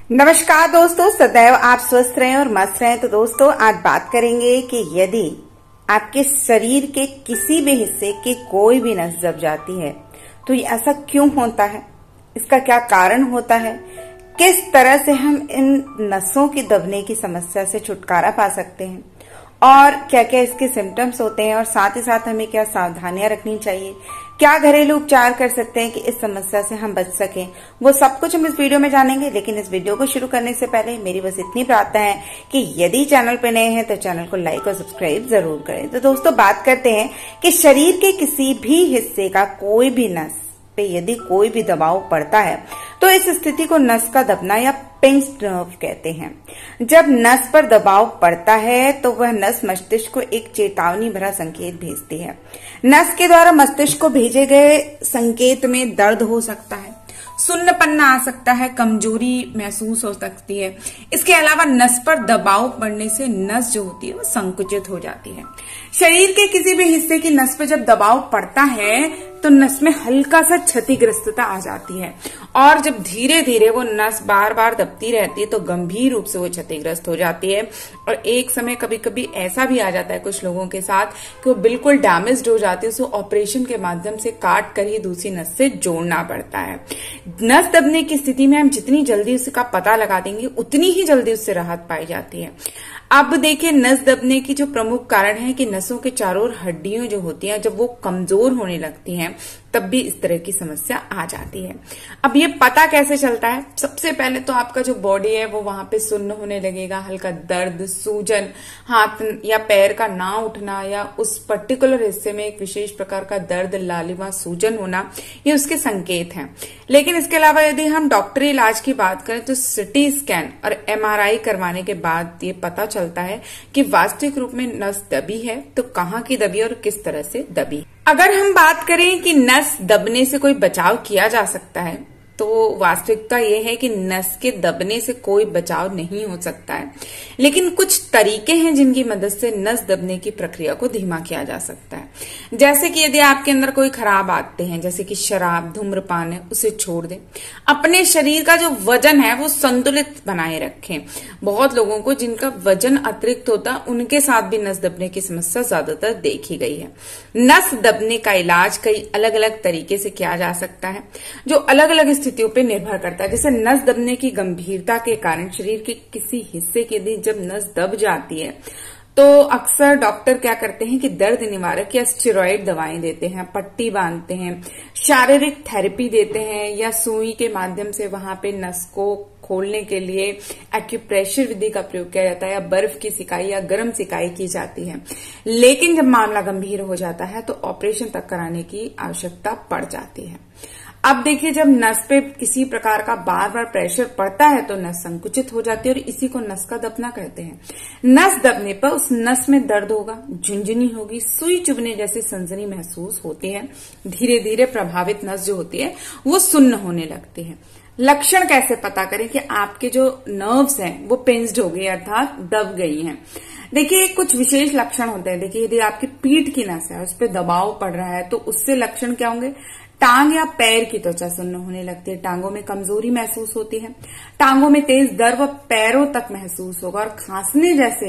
नमस्कार दोस्तों, सदैव आप स्वस्थ रहें और मस्त रहें। तो दोस्तों आज बात करेंगे कि यदि आपके शरीर के किसी भी हिस्से की कोई भी नस दब जाती है तो ये ऐसा क्यों होता है, इसका क्या कारण होता है, किस तरह से हम इन नसों की दबने की समस्या से छुटकारा पा सकते हैं और क्या क्या इसके सिम्टम्स होते हैं और साथ ही साथ हमें क्या सावधानियां रखनी चाहिए, क्या घरेलू उपचार कर सकते हैं कि इस समस्या से हम बच सकें, वो सब कुछ हम इस वीडियो में जानेंगे। लेकिन इस वीडियो को शुरू करने से पहले मेरी बस इतनी प्रार्थना है कि यदि चैनल पे नए हैं तो चैनल को लाइक और सब्सक्राइब जरूर करें। तो दोस्तों बात करते हैं कि शरीर के किसी भी हिस्से का कोई भी नस पे यदि कोई भी दबाव पड़ता है तो इस स्थिति को नस का दबना या पिंच्ड नर्व कहते हैं। जब नस पर दबाव पड़ता है तो वह नस मस्तिष्क को एक चेतावनी भरा संकेत भेजती है। नस के द्वारा मस्तिष्क को भेजे गए संकेत में दर्द हो सकता है, सुन्नपन्ना आ सकता है, कमजोरी महसूस हो सकती है। इसके अलावा नस पर दबाव पड़ने से नस जो होती है वो संकुचित हो जाती है। शरीर के किसी भी हिस्से की नस पर जब दबाव पड़ता है तो नस में हल्का सा क्षतिग्रस्तता आ जाती है और जब धीरे धीरे वो नस बार बार दबती रहती है तो गंभीर रूप से वो क्षतिग्रस्त हो जाती है और एक समय कभी कभी ऐसा भी आ जाता है कुछ लोगों के साथ कि वो बिल्कुल डैमेज्ड हो जाती है, उसको ऑपरेशन के माध्यम से काट कर ही दूसरी नस से जोड़ना पड़ता है। नस दबने की स्थिति में हम जितनी जल्दी उसका पता लगा देंगे उतनी ही जल्दी उससे राहत पाई जाती है। अब देखिए, नस दबने की जो प्रमुख कारण है कि नसों के चारों ओर हड्डियां जो होती हैं जब वो कमजोर होने लगती हैं तब भी इस तरह की समस्या आ जाती है। अब ये पता कैसे चलता है? सबसे पहले तो आपका जो बॉडी है वो वहां पे सुन्न होने लगेगा, हल्का दर्द, सूजन, हाथ या पैर का ना उठना या उस पर्टिकुलर हिस्से में एक विशेष प्रकार का दर्द, लालिमा, सूजन होना, ये उसके संकेत हैं। लेकिन इसके अलावा यदि हम डॉक्टरी इलाज की बात करें तो सिटी स्कैन और MRI करवाने के बाद ये पता चलता है कि वास्तविक रूप में नस दबी है तो कहाँ की दबी और किस तरह से दबी। अगर हम बात करें कि नस दबने से कोई बचाव किया जा सकता है तो वास्तविकता यह है कि नस के दबने से कोई बचाव नहीं हो सकता है, लेकिन कुछ तरीके हैं जिनकी मदद से नस दबने की प्रक्रिया को धीमा किया जा सकता है। जैसे कि यदि आपके अंदर कोई खराब आदतें हैं जैसे कि शराब, धूम्रपान है, उसे छोड़ दें। अपने शरीर का जो वजन है वो संतुलित बनाए रखें। बहुत लोगों को जिनका वजन अतिरिक्त होता उनके साथ भी नस दबने की समस्या ज्यादातर देखी गई है। नस दबने का इलाज कई अलग अलग तरीके से किया जा सकता है जो अलग अलग स्थितियों पे निर्भर करता है। जैसे नस दबने की गंभीरता के कारण शरीर के किसी हिस्से के यदि जब नस दब जाती है तो अक्सर डॉक्टर क्या करते हैं कि दर्द निवारक या स्टेरॉइड दवाएं देते हैं, पट्टी बांधते हैं, शारीरिक थेरेपी देते हैं या सुई के माध्यम से वहां पे नस को खोलने के लिए एक्यूप्रेशर विधि का प्रयोग किया जाता है या बर्फ की सिकाई या गर्म सिकाई की जाती है। लेकिन जब मामला गंभीर हो जाता है तो ऑपरेशन तक कराने की आवश्यकता पड़ जाती है। अब देखिए, जब नस पे किसी प्रकार का बार बार प्रेशर पड़ता है तो नस संकुचित हो जाती है और इसी को नस का दबना कहते हैं। नस दबने पर उस नस में दर्द होगा, झुंझुनी होगी, सुई चुभने जैसी सनसनी महसूस होती है। धीरे धीरे प्रभावित नस जो होती है वो सुन्न होने लगती है। लक्षण कैसे पता करें कि आपके जो नर्व्स हैं वो पिंच्ड हो गई अर्थात दब गई हैं? देखिए, कुछ विशेष लक्षण होते हैं। देखिए, यदि आपकी पीठ की नस है उस पर दबाव पड़ रहा है तो उससे लक्षण क्या होंगे? टांग या पैर की त्वचा सुन्न होने लगती है, टांगों में कमजोरी महसूस होती है, टांगों में तेज दर्द व पैरों तक महसूस होगा और खांसने जैसे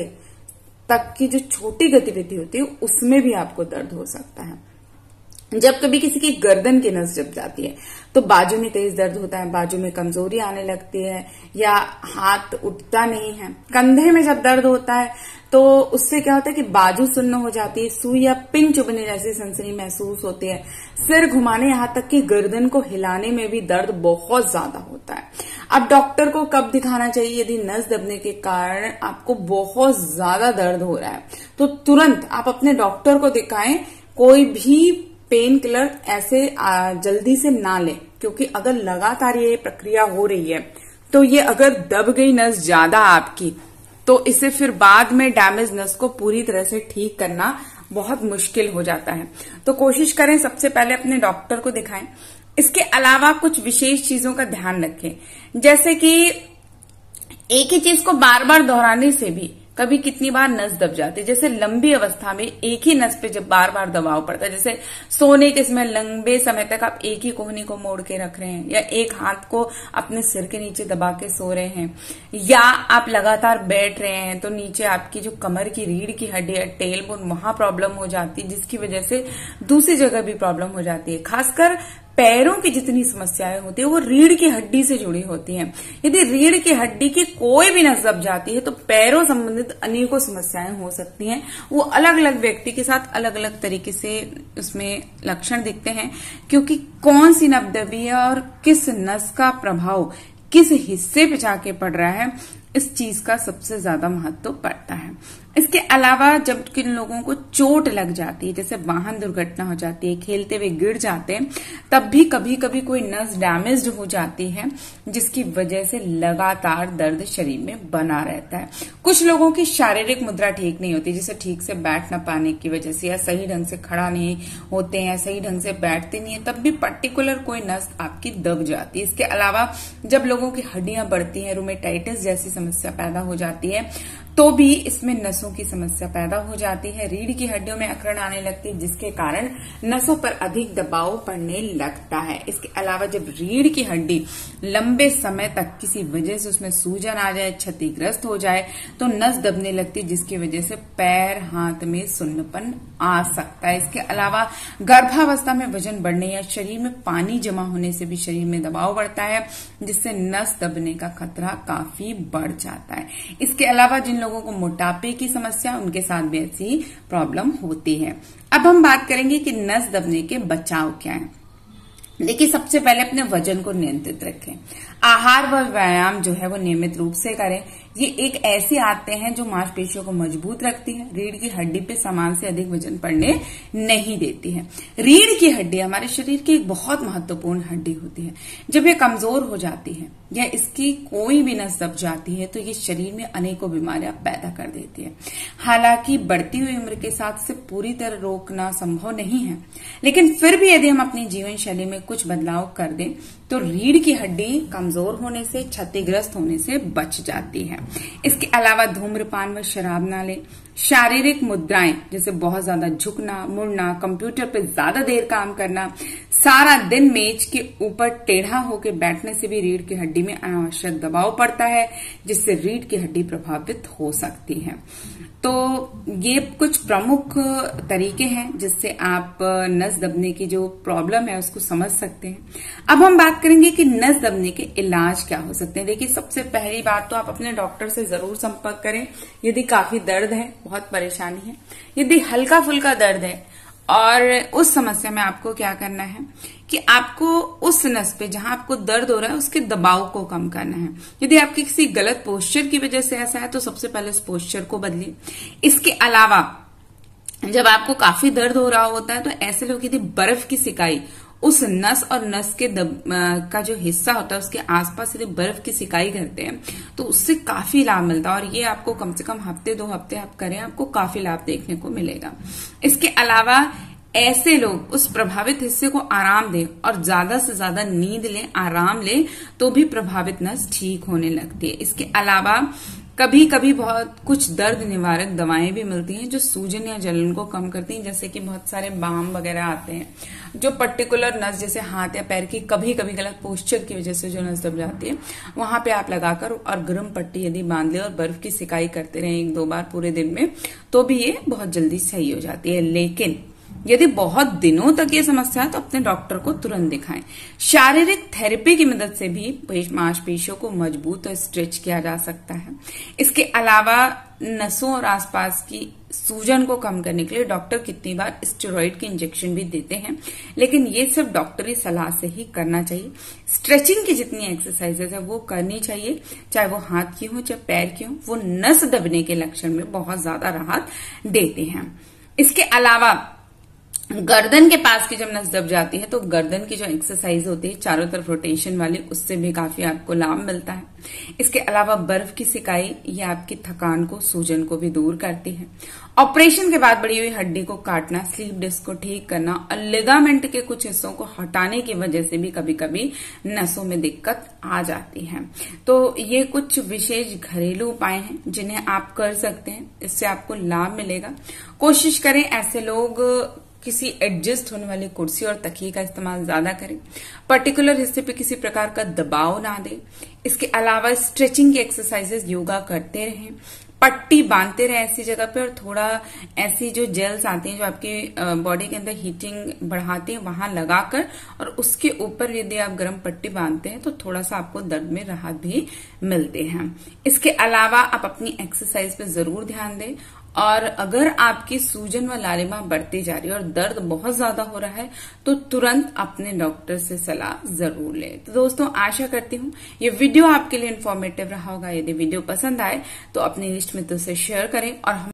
तक की जो छोटी गतिविधि होती है उसमें भी आपको दर्द हो सकता है। जब कभी किसी की गर्दन की नस दब जाती है तो बाजू में तेज दर्द होता है, बाजू में कमजोरी आने लगती है या हाथ उठता नहीं है। कंधे में जब दर्द होता है तो उससे क्या होता है कि बाजू सुन्न हो जाती है, सुई या पिन चुभने जैसी सनसनी महसूस होती है, सिर घुमाने यहाँ तक कि गर्दन को हिलाने में भी दर्द बहुत ज्यादा होता है। अब डॉक्टर को कब दिखाना चाहिए? यदि नस दबने के कारण आपको बहुत ज्यादा दर्द हो रहा है तो तुरंत आप अपने डॉक्टर को दिखाएं। कोई भी पेन किलर ऐसे जल्दी से ना लें, क्योंकि अगर लगातार ये प्रक्रिया हो रही है तो ये अगर दब गई नस ज्यादा आपकी तो इसे फिर बाद में डैमेज नस को पूरी तरह से ठीक करना बहुत मुश्किल हो जाता है। तो कोशिश करें सबसे पहले अपने डॉक्टर को दिखाएं। इसके अलावा कुछ विशेष चीजों का ध्यान रखें, जैसे कि एक ही चीज को बार बार दोहराने से भी कभी कितनी बार नस दब जाती है। जैसे लंबी अवस्था में एक ही नस पे जब बार बार दबाव पड़ता है, जैसे सोने के समय लंबे समय तक आप एक ही कोहनी को मोड़ के रख रहे हैं, या एक हाथ को अपने सिर के नीचे दबा के सो रहे हैं, या आप लगातार बैठ रहे हैं तो नीचे आपकी जो कमर की रीढ़ की हड्डी है, टेल बोन, वहां प्रॉब्लम हो जाती है, जिसकी वजह से दूसरी जगह भी प्रॉब्लम हो जाती है। खासकर पैरों की जितनी समस्याएं होती है वो रीढ़ की हड्डी से जुड़ी होती हैं। यदि रीढ़ की हड्डी की कोई भी नस दब जाती है तो पैरों संबंधित अनेकों समस्याएं हो सकती हैं। वो अलग अलग व्यक्ति के साथ अलग अलग तरीके से उसमें लक्षण दिखते हैं, क्योंकि कौन सी नस दबी है और किस नस का प्रभाव किस हिस्से पे जाके पड़ रहा है, इस चीज का सबसे ज्यादा महत्व पड़ता है। इसके अलावा जब किन लोगों को चोट लग जाती है, जैसे वाहन दुर्घटना हो जाती है, खेलते हुए गिर जाते हैं, तब भी कभी कभी कोई नस डैमेज हो जाती है, जिसकी वजह से लगातार दर्द शरीर में बना रहता है। कुछ लोगों की शारीरिक मुद्रा ठीक नहीं होती, जैसे ठीक से बैठ न पाने की वजह से, या सही ढंग से खड़ा नहीं होते हैं, सही ढंग से बैठते नहीं है, तब भी पर्टिकुलर कोई नस आपकी दब जाती है। इसके अलावा जब लोगों की हड्डियां बढ़ती हैं, रूमेटाइटिस जैसी समस्या पैदा हो जाती है, तो भी इसमें नसों की समस्या पैदा हो जाती है। रीढ़ की हड्डियों में अकड़न आने लगती है, जिसके कारण नसों पर अधिक दबाव पड़ने लगता है। इसके अलावा जब रीढ़ की हड्डी लंबे समय तक किसी वजह से उसमें सूजन आ जाए, क्षतिग्रस्त हो जाए, तो नस दबने लगती है, जिसकी वजह से पैर हाथ में सुन्नपन आ सकता है। इसके अलावा गर्भावस्था में वजन बढ़ने या शरीर में पानी जमा होने से भी शरीर में दबाव बढ़ता है, जिससे नस दबने का खतरा काफी बढ़ जाता है। इसके अलावा जिन लोगों को मोटापे की समस्या, उनके साथ भी ऐसी प्रॉब्लम होती है। अब हम बात करेंगे कि नस दबने के बचाव क्या है। देखिए, सबसे पहले अपने वजन को नियंत्रित रखें। आहार व व्यायाम जो है वो नियमित रूप से करें। ये एक ऐसी आदतें हैं जो मांसपेशियों को मजबूत रखती है, रीढ़ की हड्डी पे सामान्य से अधिक वजन पड़ने नहीं देती है। रीढ़ की हड्डी हमारे शरीर की एक बहुत महत्वपूर्ण हड्डी होती है। जब ये कमजोर हो जाती है या इसकी कोई भी नस दब जाती है तो ये शरीर में अनेकों बीमारियां पैदा कर देती है। हालांकि बढ़ती हुई उम्र के साथ इसे पूरी तरह रोकना संभव नहीं है, लेकिन फिर भी यदि हम अपनी जीवन शैली में कुछ बदलाव कर दें तो रीढ़ की हड्डी कमजोर होने से, क्षतिग्रस्त होने से बच जाती है। इसके अलावा धूम्रपान व शराब ना लें। शारीरिक मुद्राएं जैसे बहुत ज्यादा झुकना, मुड़ना, कंप्यूटर पे ज्यादा देर काम करना, सारा दिन मेज के ऊपर टेढ़ा होकर बैठने से भी रीढ़ की हड्डी में अनावश्यक दबाव पड़ता है, जिससे रीढ़ की हड्डी प्रभावित हो सकती है। तो ये कुछ प्रमुख तरीके हैं जिससे आप नस दबने की जो प्रॉब्लम है उसको समझ सकते हैं। अब हम बात करेंगे कि नस दबने के इलाज क्या हो सकते हैं। देखिए, सबसे पहली बात तो आप अपने डॉक्टर से जरूर संपर्क करें यदि काफी दर्द है, बहुत परेशानी है। यदि हल्का फुल्का दर्द है और उस समस्या में आपको क्या करना है कि आपको उस नस पे जहां आपको दर्द हो रहा है उसके दबाव को कम करना है। यदि आपकी किसी गलत पोस्चर की वजह से ऐसा है तो सबसे पहले उस पोस्चर को बदलिए। इसके अलावा जब आपको काफी दर्द हो रहा होता है तो ऐसे लोग यदि बर्फ की सिकाई उस नस और नस के का जो हिस्सा होता है उसके आसपास यदि बर्फ की सिकाई करते हैं तो उससे काफी लाभ मिलता है, और ये आपको कम से कम हफ्ते 2 हफ्ते आप करें, आपको काफी लाभ देखने को मिलेगा। इसके अलावा ऐसे लोग उस प्रभावित हिस्से को आराम दें और ज्यादा से ज्यादा नींद लें, आराम लें, तो भी प्रभावित नस ठीक होने लगती है। इसके अलावा कभी कभी बहुत कुछ दर्द निवारक दवाएं भी मिलती हैं जो सूजन या जलन को कम करती हैं, जैसे कि बहुत सारे बाम वगैरह आते हैं जो पर्टिकुलर नस, जैसे हाथ या पैर की कभी कभी गलत पोस्चर की वजह से जो नस दब जाती है वहां पे आप लगाकर और गर्म पट्टी यदि बांध ले और बर्फ की सिकाई करते रहे 1-2 बार पूरे दिन में, तो भी ये बहुत जल्दी सही हो जाती है। लेकिन यदि बहुत दिनों तक ये समस्या है तो अपने डॉक्टर को तुरंत दिखाएं। शारीरिक थेरेपी की मदद से भी मांसपेशियों को मजबूत और स्ट्रेच किया जा सकता है। इसके अलावा नसों और आसपास की सूजन को कम करने के लिए डॉक्टर कितनी बार स्टेरॉइड के इंजेक्शन भी देते हैं, लेकिन ये सिर्फ डॉक्टरी सलाह से ही करना चाहिए। स्ट्रेचिंग की जितनी एक्सरसाइजेज है वो करनी चाहिए, चाहे वो हाथ की हो चाहे पैर की हो, वो नस दबने के लक्षण में बहुत ज्यादा राहत देते हैं। इसके अलावा गर्दन के पास की जब नस दब जाती है तो गर्दन की जो एक्सरसाइज होती है चारों तरफ रोटेशन वाली, उससे भी काफी आपको लाभ मिलता है। इसके अलावा बर्फ की सिकाई ये आपकी थकान को, सूजन को भी दूर करती है। ऑपरेशन के बाद बड़ी हुई हड्डी को काटना, स्लीप डिस्क को ठीक करना और लिगामेंट के कुछ हिस्सों को हटाने की वजह से भी कभी कभी नसों में दिक्कत आ जाती है। तो ये कुछ विशेष घरेलू उपाय हैं जिन्हें आप कर सकते हैं, इससे आपको लाभ मिलेगा। कोशिश करें ऐसे लोग किसी एडजस्ट होने वाली कुर्सी और तकिए का इस्तेमाल ज्यादा करें। पर्टिकुलर हिस्से पे किसी प्रकार का दबाव ना दें। इसके अलावा स्ट्रेचिंग की एक्सरसाइजेस योगा करते रहें। पट्टी बांधते रहे ऐसी जगह पे, और थोड़ा ऐसी जो जेल्स आती हैं जो आपके बॉडी के अंदर हीटिंग बढ़ाती हैं वहां लगाकर, और उसके ऊपर यदि आप गर्म पट्टी बांधते हैं तो थोड़ा सा आपको दर्द में राहत भी मिलते हैं। इसके अलावा आप अपनी एक्सरसाइज पे जरूर ध्यान दें, और अगर आपकी सूजन व लालिमा बढ़ती जा रही है और दर्द बहुत ज्यादा हो रहा है तो तुरंत अपने डॉक्टर से सलाह जरूर लें। तो दोस्तों, आशा करती हूँ ये वीडियो आपके लिए इन्फॉर्मेटिव रहा होगा। यदि वीडियो पसंद आए तो अपने इष्ट मित्रों से शेयर करें और